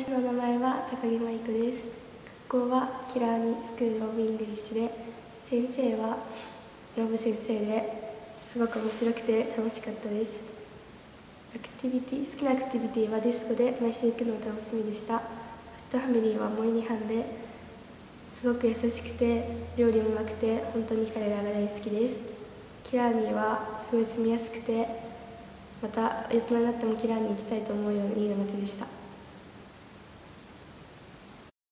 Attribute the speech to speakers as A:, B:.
A: の名前は高木舞子です。学校はキラーニスクール・オブ・イングリッシュで、先生はロブ先生ですごく面白くて楽しかったです。好きなアクティビティはディスコで毎週行くのが楽しみでした。ホストファミリーは萌え2班ですごく優しくて料理もうまくて本当に彼らが大好きです。キラーニはすごい住みやすくて、また大人になってもキラーに行きたいと思うようないい街でした。